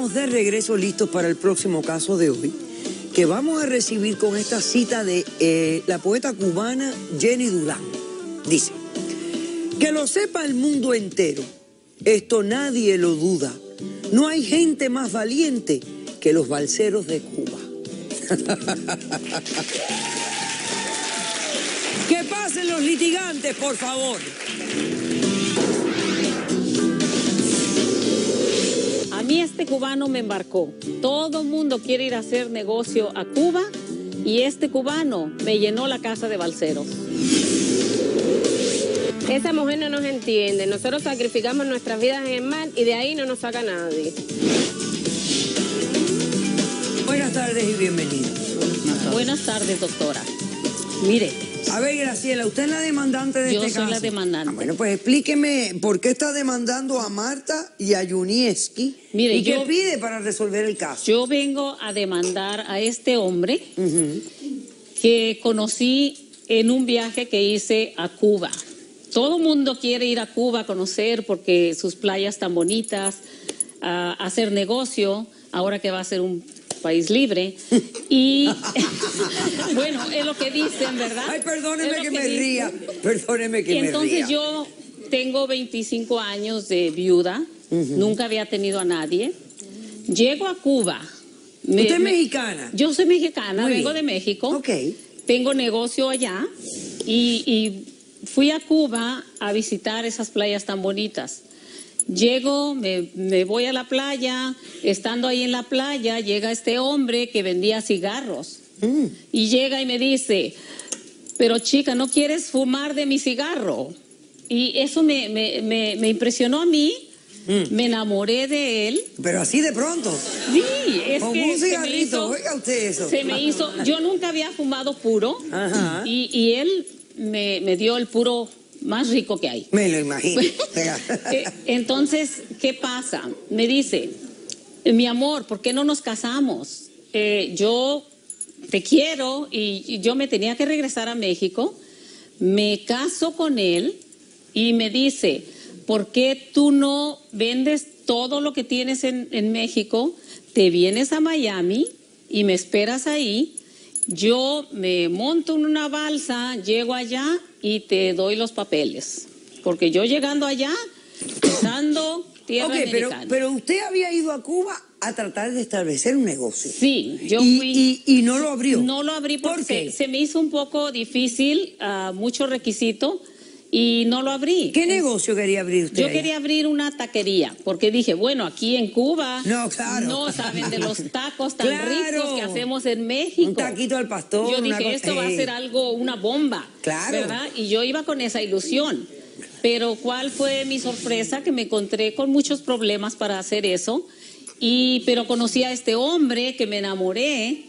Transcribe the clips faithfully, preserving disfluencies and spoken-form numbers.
estamos de regreso listos para el próximo caso de hoy, que vamos a recibir con esta cita de eh, la poeta cubana Jenny Durán. Dice, que lo sepa el mundo entero, esto nadie lo duda, no hay gente más valiente que los balseros de Cuba. Que pasen los litigantes, por favor. A mí este cubano me embarcó. Todo el mundo quiere ir a hacer negocio a Cuba y este cubano me llenó la casa de balseros. Esa mujer no nos entiende. Nosotros sacrificamos nuestras vidas en el mar y de ahí no nos saca nadie. Buenas tardes y bienvenidos. Buenas tardes, doctora. Mire. A ver, Graciela, usted es la demandante de Yo este caso. soy la demandante. Ah, bueno, pues explíqueme por qué está demandando a Marta y a Yunieski. Mire, y yo, qué pide para resolver el caso. Yo vengo a demandar a este hombre uh-huh. que conocí en un viaje que hice a Cuba. Todo el mundo quiere ir a Cuba a conocer porque sus playas tan bonitas, a hacer negocio, ahora que va a ser un país libre. Y bueno, es lo que dicen, ¿verdad? Ay, perdóneme que, que me dicen. ría. Perdóneme que y me ría. entonces yo tengo veinticinco años de viuda, uh-huh. nunca había tenido a nadie. Llego a Cuba. Me, ¿Usted es me, mexicana? Yo soy mexicana, Muy vengo bien. de México. Okay. Tengo negocio allá y, y fui a Cuba a visitar esas playas tan bonitas. Llego, me, me voy a la playa, estando ahí en la playa, llega este hombre que vendía cigarros. Mm. Y llega y me dice, pero chica, ¿no quieres fumar de mi cigarro? Y eso me, me, me, me impresionó a mí, mm. me enamoré de él. Pero así de pronto. Sí, es Como que un cigarrito, se me hizo, oiga usted eso. Se me hizo, yo nunca había fumado puro. Ajá. Y, y él me, me dio el puro más rico que hay. Me lo imagino. Entonces, ¿qué pasa? Me dice, mi amor, ¿por qué no nos casamos? Eh, yo te quiero y, y yo me tenía que regresar a México. Me caso con él y me dice, ¿por qué tú no vendes todo lo que tienes en, en México? Te vienes a Miami y me esperas ahí. Yo me monto en una balsa, llego allá y te doy los papeles. Porque yo llegando allá, pisando tierra okay, americana. Pero, pero usted había ido a Cuba a tratar de establecer un negocio. Sí, yo y, fui. Y, y no lo abrió. No lo abrí porque ¿Por qué? se, se me hizo un poco difícil, uh, mucho requisito. Y no lo abrí. ¿Qué negocio quería abrir usted? Yo ahí? quería abrir una taquería, porque dije, bueno, aquí en Cuba no, claro. no saben de los tacos tan claro. ricos que hacemos en México. Un taquito al pastor. Yo dije, una... esto hey. va a ser algo, una bomba. Claro. ¿Verdad? Y yo iba con esa ilusión. Pero ¿cuál fue mi sorpresa? Que me encontré con muchos problemas para hacer eso. Y, pero conocí a este hombre que me enamoré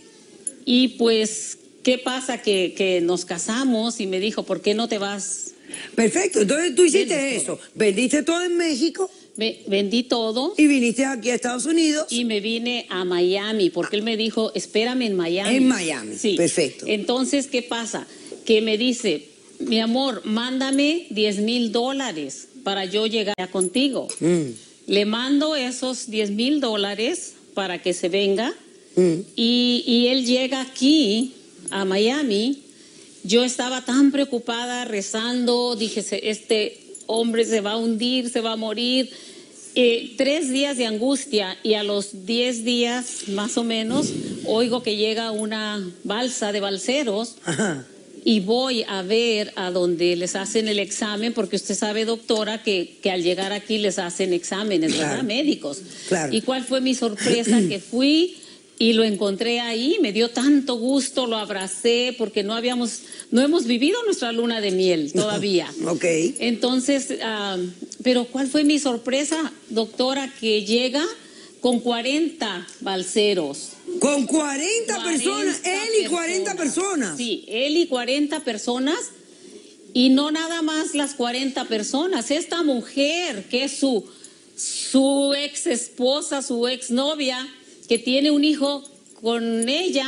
y pues, ¿qué pasa? Que, que nos casamos y me dijo, ¿por qué no te vas? Perfecto, entonces tú hiciste Vendiste eso, todo. vendiste todo en México. Me, vendí todo. Y viniste aquí a Estados Unidos. Y me vine a Miami, porque él me dijo, espérame en Miami. En Miami, sí. Perfecto. Entonces, ¿qué pasa? Que me dice, mi amor, mándame diez mil dólares para yo llegar contigo. Mm. Le mando esos diez mil dólares para que se venga. Mm. Y, y él llega aquí, a Miami. Yo estaba tan preocupada, rezando, dije, este hombre se va a hundir, se va a morir. Eh, tres días de angustia y a los diez días, más o menos, oigo que llega una balsa de balseros. Ajá. Y voy a ver a donde les hacen el examen, porque usted sabe, doctora, que, que al llegar aquí les hacen exámenes, claro. ¿verdad? Médicos. Claro. ¿Y cuál fue mi sorpresa? Que fui... Y lo encontré ahí, me dio tanto gusto, lo abracé, porque no habíamos, no hemos vivido nuestra luna de miel todavía. Ok. Entonces, uh, pero ¿cuál fue mi sorpresa, doctora? Que llega con cuarenta balseros. ¿Con cuarenta, cuarenta personas? ¿Él y cuarenta personas? Sí, él y cuarenta personas. Y no nada más las cuarenta personas. Esta mujer, que es su, su ex esposa, su ex novia, que tiene un hijo con ella,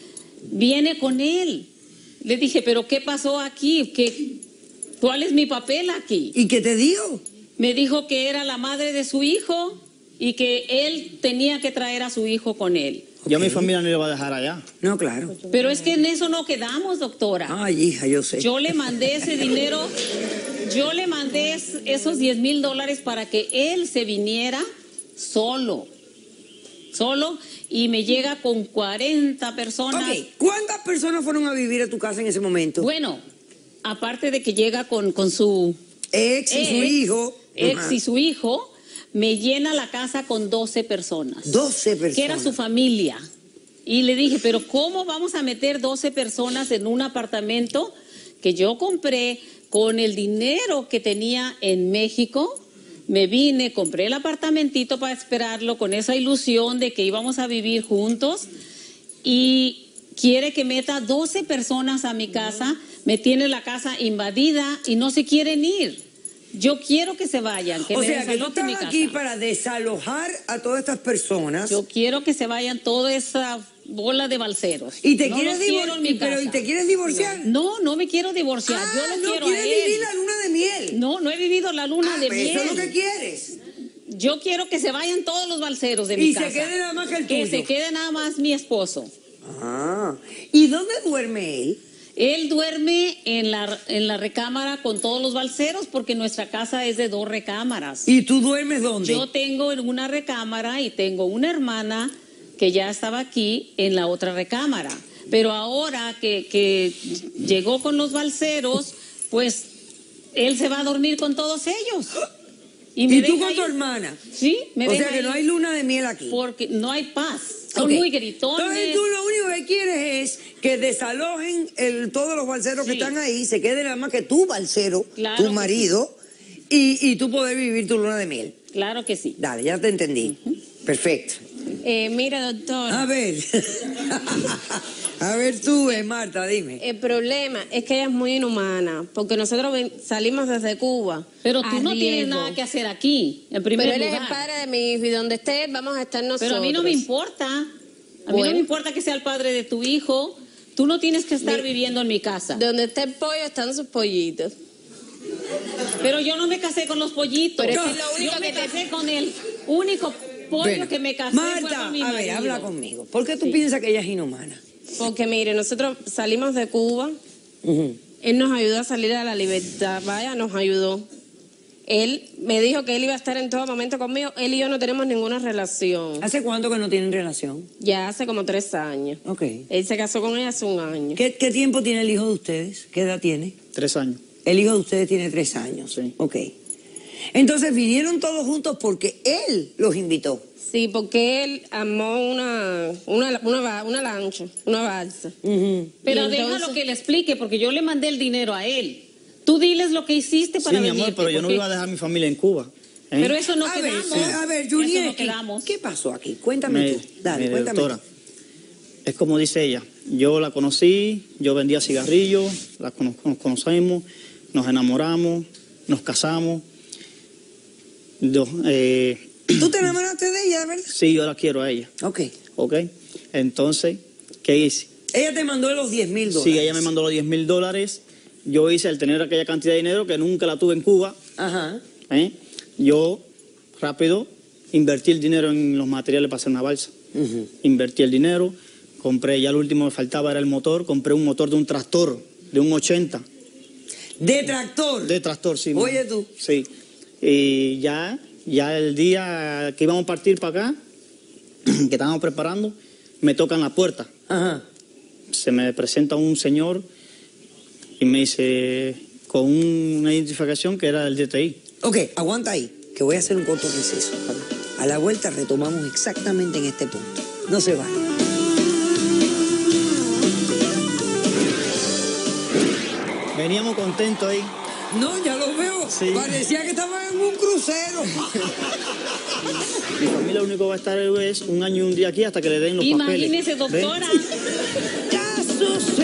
viene con él. Le dije, ¿pero qué pasó aquí? ¿Qué, ¿Cuál es mi papel aquí? ¿Y qué te dijo? Me dijo que era la madre de su hijo y que él tenía que traer a su hijo con él. Yo a mi familia no le voy a dejar allá. No, claro. Pero es que en eso no quedamos, doctora. Ay, hija, yo sé. Yo le mandé ese dinero, yo le mandé esos diez mil dólares para que él se viniera solo, solo, y me llega con cuarenta personas. Ok, ¿cuántas personas fueron a vivir a tu casa en ese momento? Bueno, aparte de que llega con, con su ex y ex, su hijo. Ex Ajá. y su hijo, me llena la casa con doce personas. doce personas. Que era su familia. Y le dije, pero ¿cómo vamos a meter doce personas en un apartamento que yo compré con el dinero que tenía en México? Me vine, compré el apartamentito para esperarlo con esa ilusión de que íbamos a vivir juntos y quiere que meta doce personas a mi casa, me tiene la casa invadida y no se quieren ir. Yo quiero que se vayan, que o me sea, que tú desalojen mi estás casa. aquí para desalojar a todas estas personas. Yo quiero que se vayan toda esa bola de balseros. ¿Y te No quieres los quiero en mi divorciar? ¿Pero y casa. te quieres divorciar? No, no me quiero divorciar. Ah, yo lo no quiero quieres a él. vivir la luna de miel. No, no he vivido la luna Ah, de pero miel. eso es lo que quieres. Yo quiero que se vayan todos los balseros de mi Y casa. se quede nada más que el Que tuyo. se quede nada más mi esposo. Ah, ¿y dónde duerme él? Él duerme en la, en la recámara con todos los balseros porque nuestra casa es de dos recámaras. ¿Y tú duermes dónde? Yo tengo en una recámara y tengo una hermana que ya estaba aquí en la otra recámara. Pero ahora que, que llegó con los balseros, pues él se va a dormir con todos ellos. ¿Y, me ¿Y tú deja con tu ahí. hermana? Sí, me O deja sea que ahí no hay luna de miel aquí. porque no hay paz. Son Ok. muy gritones. Entonces tú lo único que quieres es que desalojen el, todos los balseros Sí. que están ahí, se quede nada más que tu balsero, Claro tu que marido, y, y tú poder vivir tu luna de miel. Claro que sí. Dale, ya te entendí. Perfecto. Eh, mira, doctora. A ver. A ver tú, eh, Marta, dime. El problema es que ella es muy inhumana, porque nosotros ven- salimos desde Cuba. Pero tú a no tienes riesgo. nada que hacer aquí, en primer Pero él es lugar. el padre de mi hijo y donde esté él, vamos a estar nosotros. Pero a mí no me importa. A mí no Bueno. me importa que sea el padre de tu hijo. Tú no tienes que estar Mi- viviendo en mi casa. Donde esté el pollo están sus pollitos. Pero yo no me casé con los pollitos. Pero es que lo único yo me que te- casé con el único pollo Bueno, que me casé fue Marta, con mi a ver, marido. habla conmigo. ¿Por qué tú Sí. piensas que ella es inhumana? Porque mire, nosotros salimos de Cuba, Ujú. él nos ayudó a salir a la libertad, vaya, nos ayudó. Él me dijo que él iba a estar en todo momento conmigo, él y yo no tenemos ninguna relación. ¿Hace cuánto que no tienen relación? Ya hace como tres años. Ok. Él se casó con ella hace un año. ¿Qué, qué tiempo tiene el hijo de ustedes? ¿Qué edad tiene? Tres años. El hijo de ustedes tiene tres años. Sí. Ok. Entonces vinieron todos juntos porque él los invitó. Sí, porque él armó una, una, una, ba- una lancha, una balsa. Ujú. Pero Y entonces- déjalo que le explique, porque yo le mandé el dinero a él. Tú diles lo que hiciste Sí, para mi amor, venirte, pero yo no porque- iba a dejar mi familia en Cuba. ¿eh? Pero eso no a ver, quedamos. a ver, Eso Junieki, no quedamos. ¿qué pasó aquí? Cuéntame Me- tú. Dale, mire, cuéntame doctora, tú. es como dice ella. Yo la conocí, yo vendía cigarrillos, la cono- nos conocimos, nos enamoramos, nos casamos. Yo, eh, ¿Tú te enamoraste de ella, de verdad? sí, yo la quiero a ella. Ok. ¿Ok? Entonces, ¿qué hice? Ella te mandó los diez mil dólares. Sí, ella me mandó los diez mil dólares. Yo hice al tener aquella cantidad de dinero que nunca la tuve en Cuba. Ajá. ¿eh? Yo rápido invertí el dinero en los materiales para hacer una balsa. Ujú. Invertí el dinero, compré, ya lo último que faltaba era el motor, compré un motor de un tractor, de un ochenta, De tractor. de tractor, sí. Oye, mano. tú. Sí. Y ya, ya el día que íbamos a partir para acá, que estábamos preparando, me tocan la puerta. Ajá. Se me presenta un señor y me dice, con una identificación que era del D T I. Ok, aguanta ahí, que voy a hacer un corto receso. A la vuelta retomamos exactamente en este punto. No se vaya. Veníamos contentos ahí. No, ya lo veo. Sí. Parecía que estaban en un crucero. Mi familia lo único que va a estar es un año y un día aquí hasta que le den los papeles. Imagínese, ¿Ven? doctora. Casos